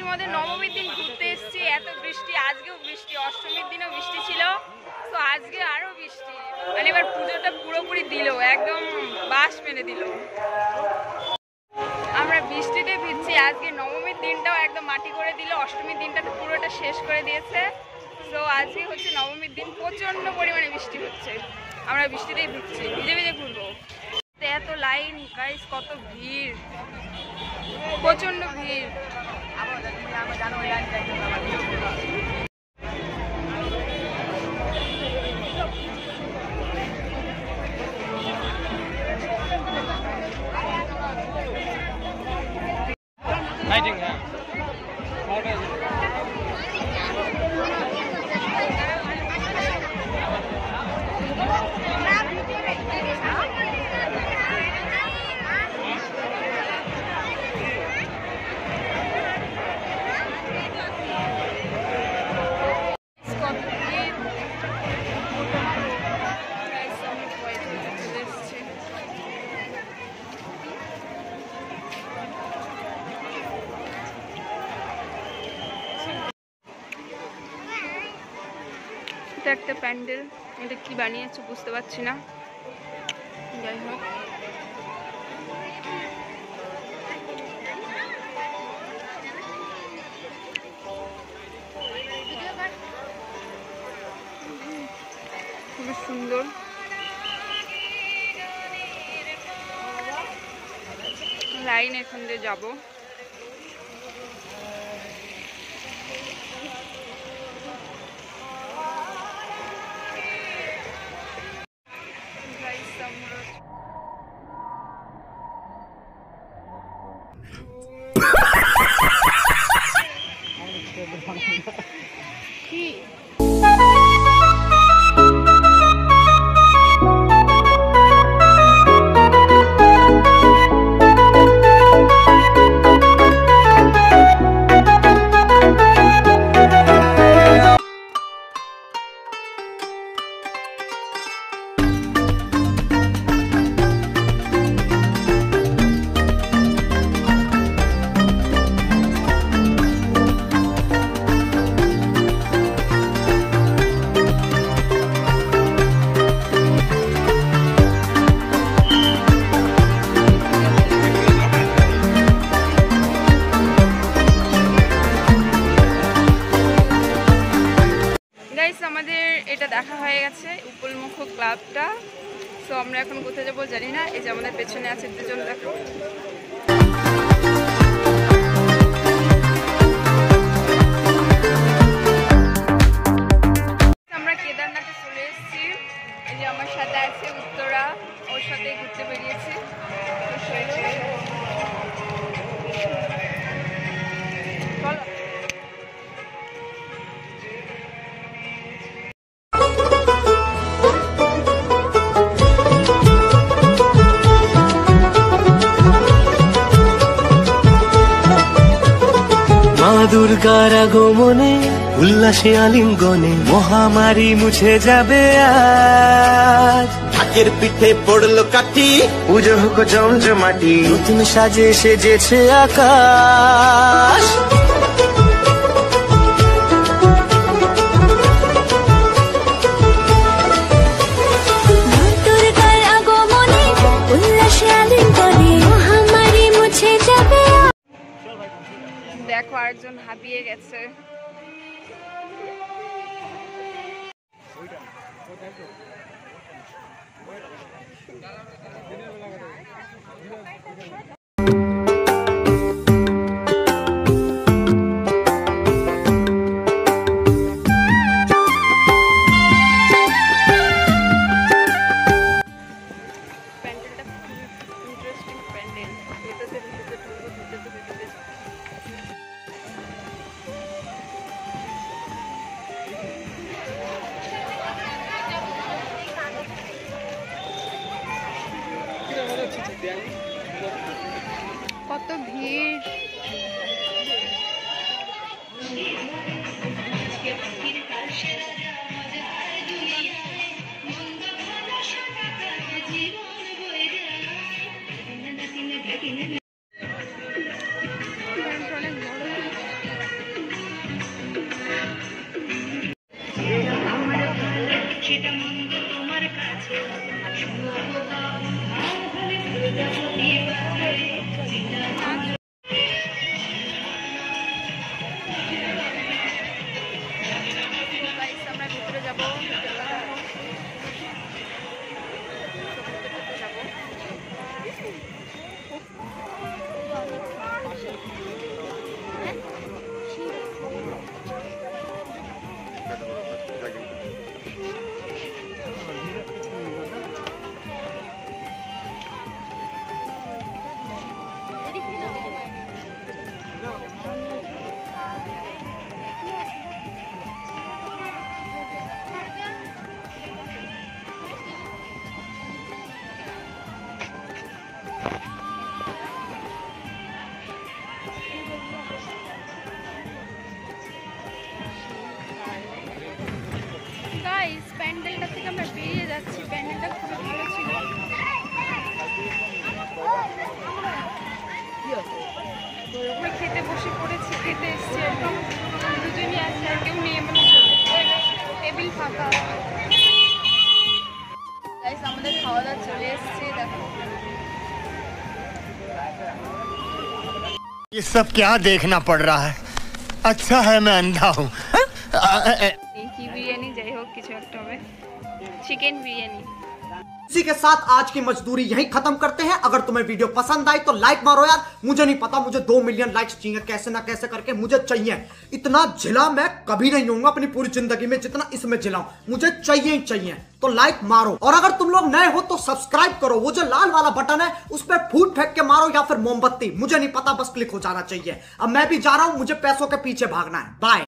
আমাদের নবমীর দিন ঘুরতে এসেছি, এত বৃষ্টি, আজকেও বৃষ্টি, অষ্টমীর দিনও বৃষ্টি ছিল, তো আজকে আরো বৃষ্টি, মানে এবার পুজোটা পুরোপুরি দিল, একদম বাস মেরে দিল। আমরা বৃষ্টিতে ভিজছি, আজকে নবমীর দিনটাও একদম মাটি করে দিল, অষ্টমীর দিনটা তো পুরোটা শেষ করে দিয়েছে। তো আজকে হচ্ছে নবমীর দিন, প্রচন্ড পরিমাণে বৃষ্টি হচ্ছে, আমরা বৃষ্টিতেই ভিজছি, ভিজে ভিজে ঘুরবো। এত লাইন গাইস, কত ভিড়, প্রচন্ড ভিড়। এটা একটা প্যান্ডেল, এটা কি বানিয়েছে বুঝতে পারছি না, যাই হোক। খুবই সুন্দর, লাইন এখান দিয়ে যাবো। আমাদের এটা দেখা হয়ে গেছে উপলমুখ ক্লাবটা, তো আমরা এখন কোথায় যাবো জানি না। এই যে আমাদের পেছনে আছে দুজন, দেখো। আমরা কেদারনাথে চলে এসেছি, এই যে আমার সাথে আছে উত্তরা, ওর সাথে ঘুরতে বেরিয়েছি। দুর্গার আগমনে উল্লাসে আলিঙ্গনে মহামারী মুছে যাবে আজ। ঢাকের পিঠে পড়লো কাঠি, পুজো হোক জমজমাটি, নতুন সাজে সেজেছে আকাশ। দুর্গার আগমনে উল্লাসে আলিঙ্গনে মহামারী মুছে যাবে। দেখো আরেকজন হাঁপিয়ে গেছে। কত ভিড়, খেতে বসে পড়েছি, খেতে এসছি একদম দুজনই আছে, আর কেউ নেই মানে টেবিল ফাঁকা। গাইস আমাদের খাওয়া দাওয়া চলে এসছে, দেখো ये सब क्या देखना पड़ रहा है। अच्छा है मैं अंधा हूँ। কি বিরিয়ানি, যাই হোক কিছু একটা হবে, চিকেন বিরিয়ানি। इसी के साथ आज की मजदूरी यहीं खत्म करते हैं। अगर तुम्हें वीडियो पसंद आई तो लाइक मारो यार। मुझे नहीं पता, मुझे 2 मिलियन लाइक्स चाहिए, कैसे ना कैसे करके मुझे चाहिए। इतना झिला मैं कभी नहीं होऊंगा अपनी पूरी जिंदगी में जितना इसमें झिलाऊं, मुझे चाहिए ही चाहिए। तो लाइक मारो, और अगर तुम लोग नए हो तो सब्सक्राइब करो। वो जो लाल वाला बटन है उस पर फूट फेंक के मारो या फिर मोमबत्ती, मुझे नहीं पता, बस क्लिक हो जाना चाहिए। अब मैं भी जा रहा हूं, मुझे पैसों के पीछे भागना है। बाय।